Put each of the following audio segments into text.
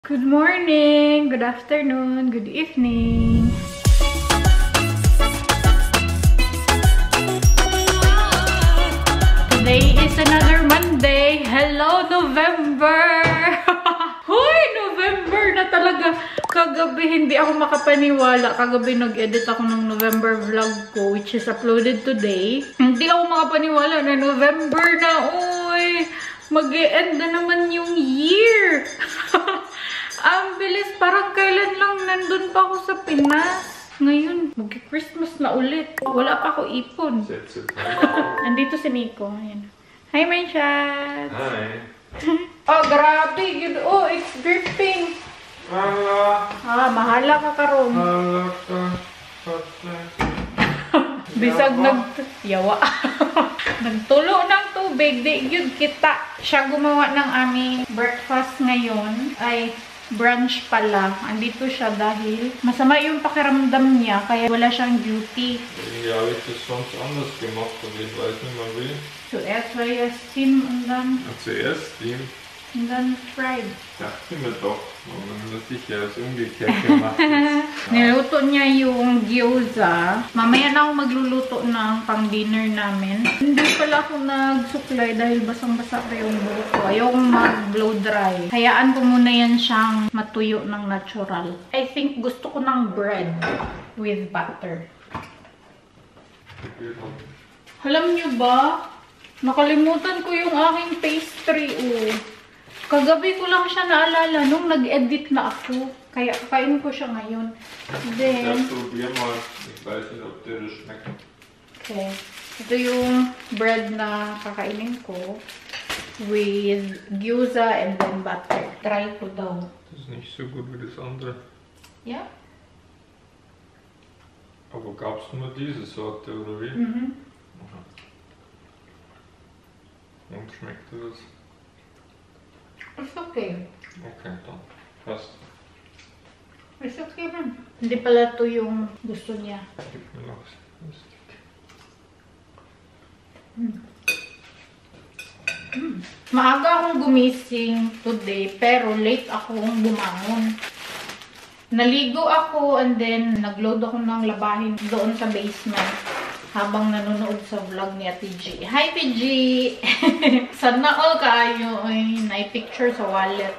Good morning, good afternoon, good evening. Today is another Monday. Hello, November! Hoy, November na talaga. Kagabi, hindi ako makapaniwala. Kagabi, nag-edit ako ng November vlog ko, which is uploaded today. Hindi ako makapaniwala na November na. Uy, mag-e-end na naman yung year. Ang bilis, parang kailan lang nandun pa ako sa Pinas. Ngayon, mag-Christmas na ulit. Wala pa ako ipon. Andito si Nico. Ayan. Hi, my chat. Hi. Oh, grabe. Oh, it's dripping. Mahala ka karon. Bisag yawa. Nagtulo ng tubig. Di yun kita. Siya gumawa ng aming breakfast ngayon. Ay, brunch pala. Andito siya dahil masama yung pakiramdam niya. Kaya wala siyang duty. Ja, habe ich das sonst anders gemacht, aber ich weiß nicht mehr wie. Zuerst war ja Steam und dann... Zuerst Steam. Und dann fried. Dachte mir doch, man muss sich ja das umgekehrt gemacht. Niluto niya yung gyoza. Mamaya na ako magluluto ng pang-dinner namin. Hindi pala ako nagsuklay dahil basang-basa pa yung buhok ko. Ayokong mag-blow dry. Hayaan ko muna yan siyang matuyo ng natural. I think gusto ko ng bread with butter. Alam niyo ba? Nakalimutan ko yung aking pastry. Kagabi ko lang siya naalala nung nag-edit na ako. Kaya kakainin ko siya ngayon. Then... probier mal. Ich weiß nicht, ob dir das schmeckt. Okay. Ito yung bread na kakainin ko. With gyoza and then butter. Try ko daw. Das ist nicht so gut wie das andere. Yeah? Aber gab es nur diese Sorte, oder wie? Mhm. Und schmeckt dir das? It's okay. Okay, dann passt. It's okay man. Hindi pala ito yung gusto niya. Gib mir noch ein Stück. Maaga akong gumising today, pero late akong bumangon. Naligo ako and then nagload ako ng labahin doon sa basement habang nanonood sa vlog ni Ate G. Hi, PG! Sana all kaayo ay na-picture sa wallet.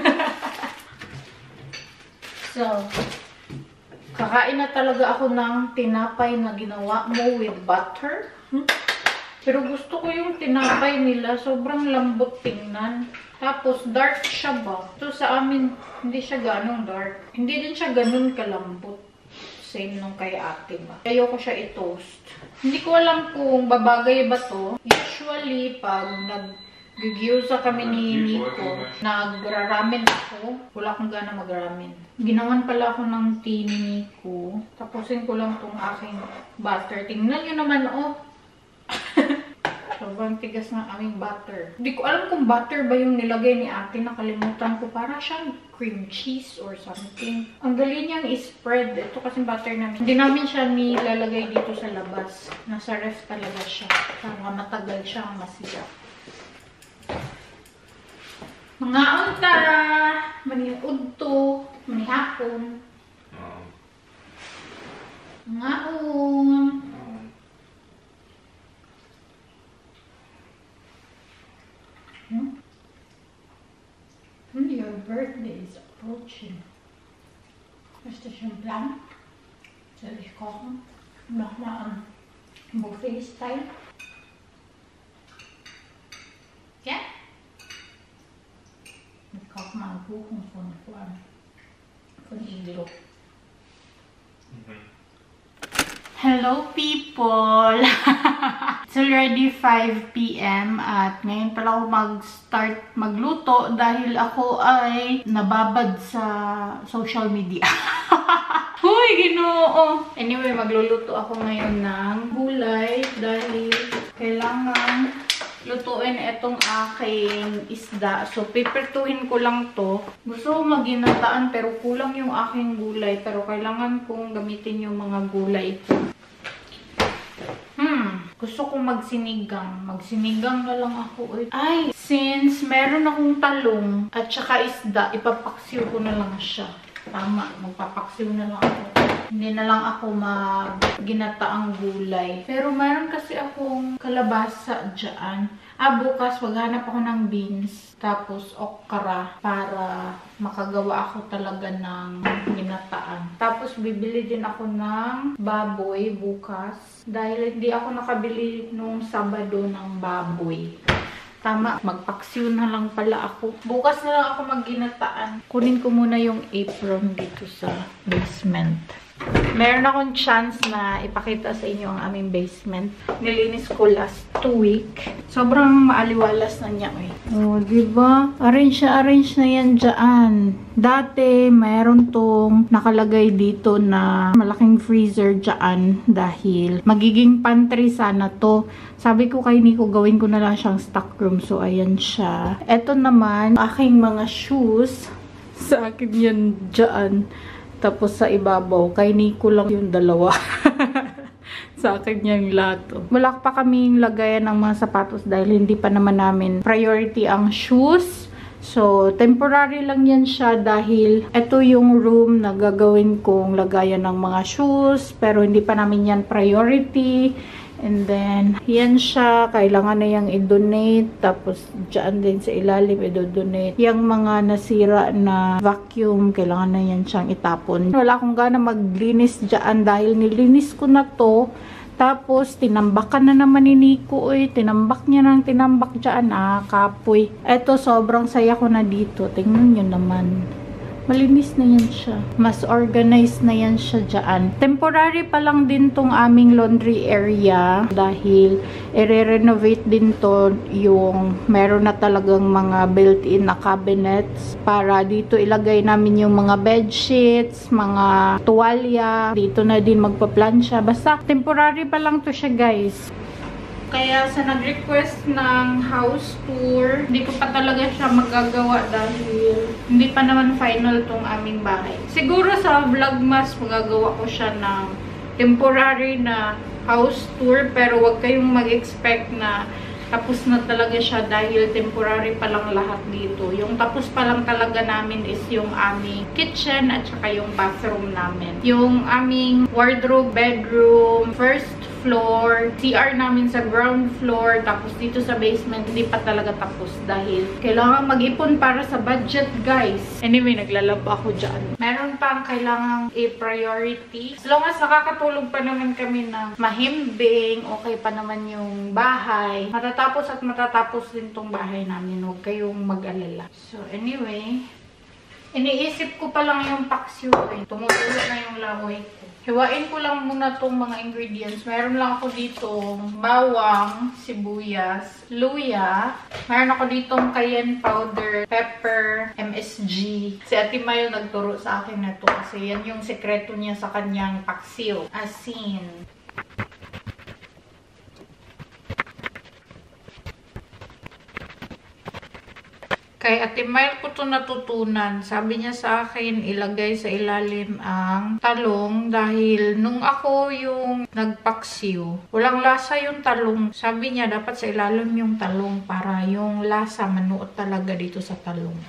So, kakain na talaga ako ng tinapay na ginawa mo with butter. Pero gusto ko yung tinapay nila. Sobrang lambot tingnan. Tapos, dark siya ba? So, sa amin, hindi siya ganong dark. Hindi din siya ganon kalambot. Same nung kay ate ba. Ayoko siya i-toast. Hindi ko alam kung babagay ba to. Usually, pag nag-gyuza kami ni Nico, nagra-ramen ako. Wala akong gana mag-ramen. Ginawan pala ako ng tea ni Nico. Tapusin ko lang tong aking butter. Tingnan nyo naman, oh. Sobrang tigas ng aming butter. Hindi ko alam kung butter ba yung nilagay ni ate. Nakalimutan ko. Para siyang cream cheese or something. Ang dali niyang i-spread. Ito kasi butter namin. Hindi namin siya nilalagay dito sa labas. Nasa ref talaga siya. Para matagal siyang masira. Mga unta! Maniud to. Manihapon. Mga Your birthday is approaching. Ist das schon plan? Soll ich kochen? Nochmal am Buffet-Style? Ja? Ich koche mal einen Kuchen von Iglo. Hello people! It's already 5 PM at ngayon pala ako mag-start magluto dahil ako ay nababad sa social media. Huy, Ginoo! Anyway, magluluto ako ngayon ng gulay dahil kailangan lutuin itong aking isda. So, pipirtuhin ko lang to. Gusto ko maginataan pero kulang yung aking gulay. Pero kailangan kong gamitin yung mga gulay ko. Gusto kong magsinigang. Magsinigang na lang ako. Ay, since meron akong talong at saka isda, ipapaksiw ko na lang siya. Tama, magpapaksiw na lang ako. Hindi na lang ako ginataang gulay. Pero meron kasi akong kalabasa dyan. Bukas maghanap ako ng beans. Tapos okra para makagawa ako talaga ng ginataan. Tapos bibili din ako ng baboy bukas. Dahil hindi ako nakabili nung Sabado ng baboy. Tama, magpaksiw na lang pala ako. Bukas na lang ako magginataan. Kunin ko muna yung apron dito sa basement. Meron akong chance na ipakita sa inyo ang aming basement. Nilinis ko last 2 week. Sobrang maaliwalas na niya eh. Oh, diba? Arrange na yan dyan. Dati, mayroon tong nakalagay dito na malaking freezer dyan dahil magiging pantry sana to. Sabi ko kay Nico, gawin ko na lang siyang stock room. So, ayan siya. Ito naman, aking mga shoes. Sa akin yan dyan. Tapos sa ibabaw, kay Nico lang yung dalawa. Sa akin yung lahat. Wala pa kaming lagayan ng mga sapatos dahil hindi pa naman namin priority ang shoes. So, temporary lang yan siya dahil ito yung room na gagawin kong lagayan ng mga shoes. Pero hindi pa namin yan priority. And then, yan siya. Kailangan na yung i-donate. Tapos, dyan din sa ilalim i-donate. Yung mga nasira na vacuum, kailangan na yan siyang itapon. Wala akong gana maglinis dyan dahil nilinis ko na to. Tapos, tinambakan na naman ni Nico. Tinambak niya ng tinambak dyan. Kapoy. Eto, sobrang saya ko na dito. Tingnan nyo naman. Malinis na yan siya. Mas organized na yan siya dyan. Temporary pa lang din tong aming laundry area dahil i-renovate din to yung meron na talagang mga built-in na cabinets para dito ilagay namin yung mga bed sheets, mga tuwalya. Dito na din magpa-plansya. Basta temporary pa lang to siya, guys. Kaya sa nag-request ng house tour, hindi ko pa talaga siya magagawa dahil hindi pa naman final tong aming bahay. Siguro sa vlogmas magagawa ko siya ng temporary na house tour pero wag kayong mag-expect na tapos na talaga siya dahil temporary pa lang lahat dito. Yung tapos pa lang talaga namin is yung aming kitchen at saka yung bathroom namin. Yung aming wardrobe, bedroom, first floor, CR namin sa ground floor, tapos dito sa basement, hindi pa talaga tapos dahil kailangan mag-ipon para sa budget, guys. Anyway, naglalaba ako dyan. Meron pang kailangang i-priority. As long as nakakatulog pa naman kami ng mahimbing, okay pa naman yung bahay. Matatapos at matatapos din tong bahay namin. Huwag kayong mag-alala. So, anyway, iniisip ko pa lang yung paksiw. Tumutulo na yung lawoy ko. Hiwain ko lang muna tong mga ingredients. Meron lang ako ditong bawang, sibuyas, luya. Meron ako ditong cayenne powder, pepper, MSG. Si Ate Mayo nagturo sa akin na to kasi yan yung sekreto niya sa kanyang paksiw. Asin. Kay Ate Mayo ko to natutunan. Sabi niya sa akin, ilagay sa ilalim ang talong dahil nung ako yung nagpaksiw, walang lasa yung talong. Sabi niya, dapat sa ilalim yung talong para yung lasa manuot talaga dito sa talong.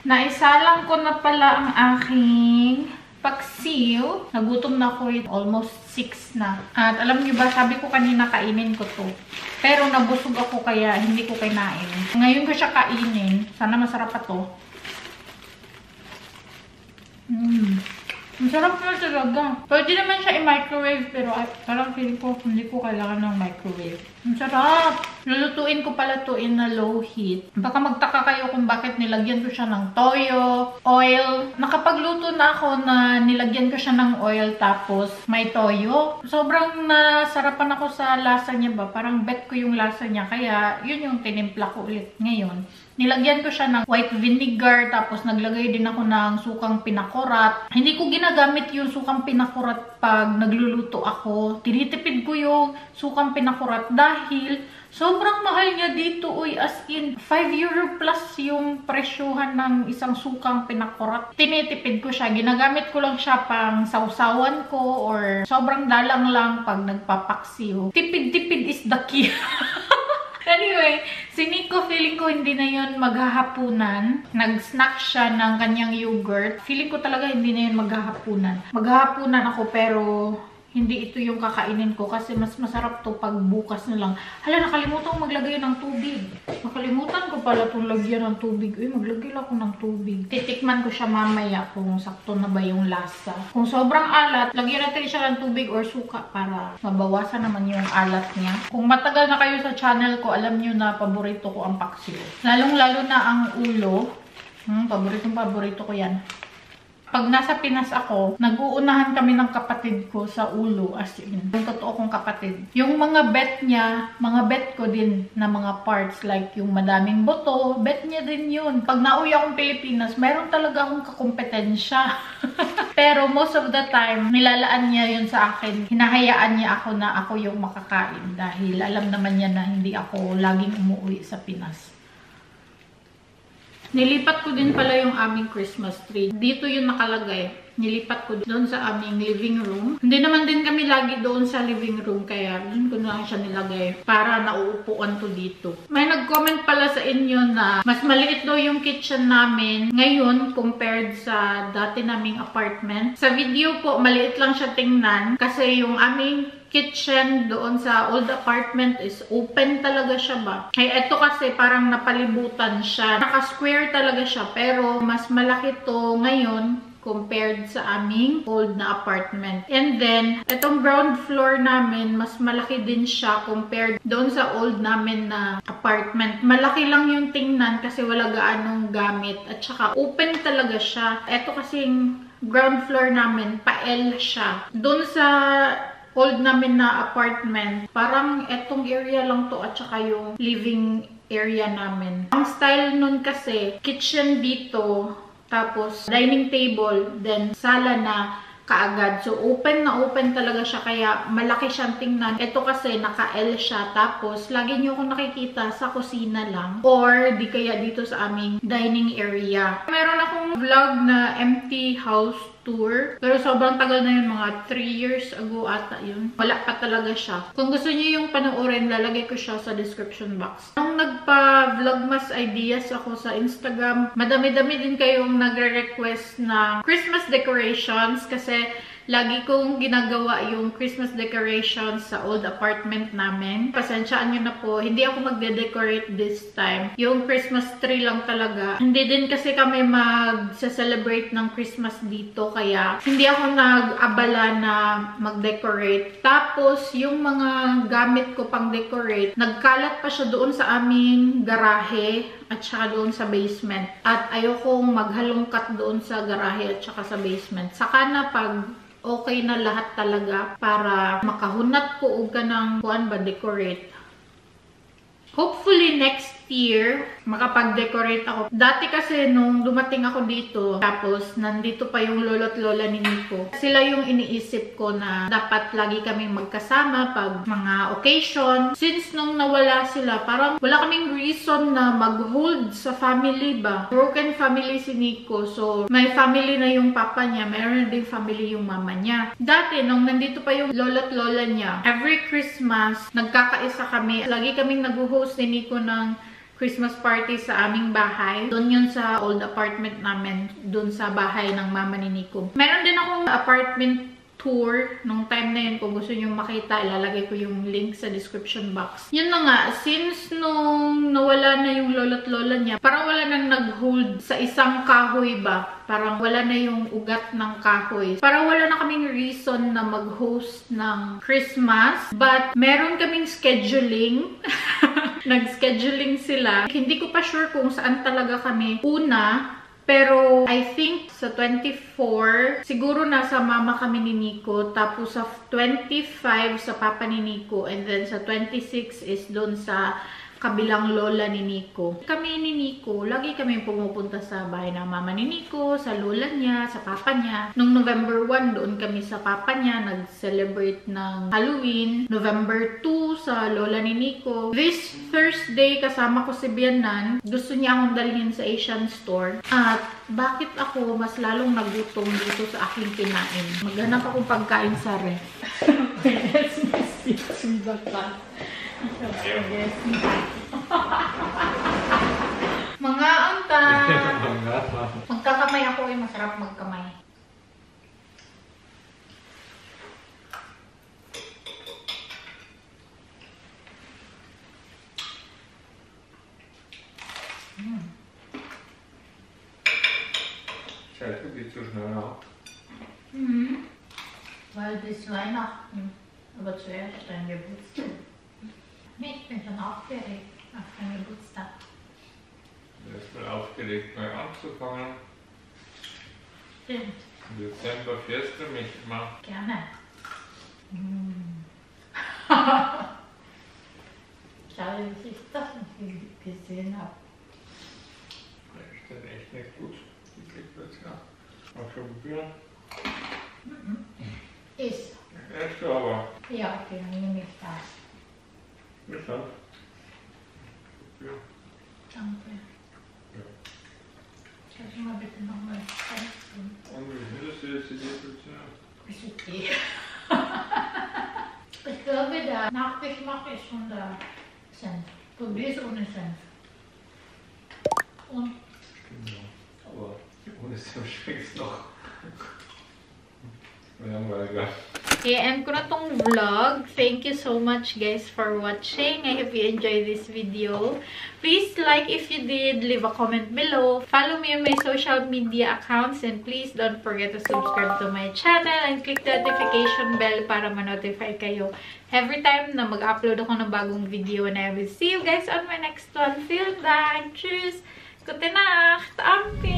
Naisalang ko na pala ang aking paksiw. Nagutom na ako, almost 6 na. At alam niyo ba, sabi ko kanina kainin ko to. Pero nabusog ako kaya hindi ko kinain. Ngayon ko siya kainin. Sana masarap pa to. Ang sarap na talaga. Pwede naman siya i-microwave, pero parang feeling ko hindi ko kailangan ng microwave. Ang sarap! Lulutuin ko pala to in a low heat. Baka magtaka kayo kung bakit nilagyan ko siya ng toyo, oil. Nakapagluto na ako na nilagyan ko siya ng oil tapos may toyo. Sobrang nasarapan ako sa lasa niya ba? Parang bet ko yung lasa niya. Kaya yun yung tinimpla ko ulit ngayon. Nilagyan ko siya ng white vinegar, tapos naglagay din ako ng sukang pinakurat. Hindi ko ginagamit yung sukang pinakurat pag nagluluto ako. Tinitipid ko yung sukang pinakurat dahil sobrang mahal niya dito. Uy, as in, 5 euro plus yung presyuhan ng isang sukang pinakurat. Tinitipid ko siya. Ginagamit ko lang siya pang sausawan ko or sobrang dalang lang pag nagpapaksiw. Tipid-tipid is the key. Anyway, si Nico, feeling ko hindi na yun maghahapunan. Nag-snack siya ng kanyang yogurt. Feeling ko talaga hindi na yun maghahapunan. Maghahapunan ako pero hindi ito yung kakainin ko kasi mas masarap to pag bukas na lang. Hala, nakalimutan ko maglagay ng tubig. Nakalimutan ko pala itong lagyan ng tubig. Uy, maglagay lang ako ng tubig. Titikman ko siya mamaya kung sakto na ba yung lasa. Kung sobrang alat, lagyan natin siya ng tubig or suka para mabawasan naman yung alat niya. Kung matagal na kayo sa channel ko, alam nyo na paborito ko ang paksiw. Lalong-lalo na ang ulo. Paborito ko yan. Pag nasa Pinas ako, nag-uunahan kami ng kapatid ko sa ulo, as in. Yung totoo kong kapatid. Yung mga bet niya, mga bet ko din na mga parts, like yung madaming boto, bet niya din yun. Pag nauwi akong Pilipinas, meron talaga akong kakompetensya. Pero most of the time, nilalaan niya yun sa akin. Hinahayaan niya ako na ako yung makakain dahil alam naman niya na hindi ako laging umuwi sa Pinas. Nilipat ko din pala yung aming Christmas tree. Dito yung nakalagay. Nilipat ko doon sa aming living room. Hindi naman din kami lagi doon sa living room. Kaya doon ko na siya nilagay para nauupuan to dito. May nag-comment pala sa inyo na mas maliit daw yung kitchen namin ngayon compared sa dati naming apartment. Sa video po, maliit lang siya tingnan. Kasi yung aming kitchen doon sa old apartment is open talaga siya ba. Ay, eto kasi parang napalibutan siya. Naka-square talaga siya. Pero mas malaki to ngayon compared sa aming old na apartment. And then, etong ground floor namin, mas malaki din siya compared doon sa old namin na apartment. Malaki lang yung tingnan kasi wala gaanong gamit. At saka open talaga siya. Eto kasing ground floor namin, pa-L siya. Doon sa old namin na apartment, parang etong area lang to at saka yung living area namin. Ang style nun kasi, kitchen dito, tapos dining table, then sala na kaagad. So open na open talaga siya kaya malaki siyang tingnan. Ito kasi naka-L siya tapos lagi niyo akong nakikita sa kusina lang or di kaya dito sa aming dining area. Meron akong vlog na empty house tour. Pero sobrang tagal na yun, mga 3 years ago ata yun. Wala pa talaga siya. Kung gusto niyo yung panoorin, lalagay ko siya sa description box. Nung nagpa-vlogmas ideas ako sa Instagram, madami-dami din kayong nagre-request ng Christmas decorations kasi lagi kong ginagawa yung Christmas decorations sa old apartment namin. Pasensyaan nyo na po, hindi ako magde-decorate this time. Yung Christmas tree lang talaga. Hindi din kasi kami mag-celebrate ng Christmas dito, kaya hindi ako nag-abala na mag-decorate. Tapos, yung mga gamit ko pang decorate, nagkalat pa siya doon sa aming garahe at saka doon sa basement. At ayokong maghalongkat doon sa garahe at saka sa basement. Saka na pag okay na lahat talaga para makahunat ko og kanang kuan ba decorate. Hopefully next year makapag-decorate ako. Dati kasi nung dumating ako dito, tapos nandito pa yung lolo't lola ni Nico. Sila yung iniisip ko na dapat lagi kaming magkasama pag mga occasion. Since nung nawala sila, parang wala kaming reason na mag-hold sa family ba. Broken family si Nico. So, may family na yung papa niya. Mayroon din family yung mama niya. Dati, nung nandito pa yung lolo't lola niya, every Christmas, nagkakaisa kami. Lagi kaming nag-host ni Nico ng Christmas party sa aming bahay. Doon yun sa old apartment namin, doon sa bahay ng mama ni Nico. Meron din akong apartment tour nung time na yun. Kung gusto nyo makita, ilalagay ko yung link sa description box. Yun na nga, since nung nawala na yung lola't lola niya, parang wala nang nag-hold sa isang kahoy ba? Parang wala na yung ugat ng kahoy. Parang wala na kaming reason na mag-host ng Christmas. But meron kaming scheduling. Nag-scheduling sila. Hindi ko pa sure kung saan talaga kami una. Pero I think sa 24, siguro nasa mama kami ni Nico. Tapos sa 25 sa papa ni Nico. And then sa 26 is doon sa kabilang lola ni Nico. Kami ni Nico, lagi kami pumupunta sa bahay ng mama ni Nico, sa lola niya, sa papa niya. Nung November 1, doon kami sa papa niya, nag-celebrate ng Halloween. November 2, sa lola ni Nico. This Thursday, kasama ko si Bianan. Gusto niya akong dalhin sa Asian store. At bakit ako mas lalong nagutom dito sa aking kinain? Maghanap akong pagkain sa ref. Yes, mga anta. Magkakamay ako eh. Masarap magkamay. Scheiße, geht so schnell ab. Weil bis Weihnachten. Aber zuerst dein Geburtstag. Ich bin schon aufgeregt auf deinen Geburtstag. Erstmal aufgelegt, neu anzufangen. Stimmt. Im Dezember fährst du mich mal. Gerne. Schade, dass ich das nicht gesehen habe. Ist das echt nicht gut? Die kriegt das ja. Auch schon probieren. Ist. Echt aber. Ja, okay, dann nehme ich das. Bis dann. Ja. Danke. Ja. Kannst du mal bitte nochmal testen? Und wie findest du jetzt die Definition? Ist okay. Ich glaube, der Nachgeschmack ist schon der Senf. Probier's ohne Senf. Und? Genau. Aber ohne Senf schmeckt's noch. Langweilig. I-end ko na tong vlog. Thank you so much guys for watching. I hope you enjoyed this video. Please like if you did. Leave a comment below. Follow me on my social media accounts. And please don't forget to subscribe to my channel. And click the notification bell para ma-notify kayo every time na mag-upload ako ng bagong video. And I will see you guys on my next one. Till then, tschüss! Gute Nacht! Ampi!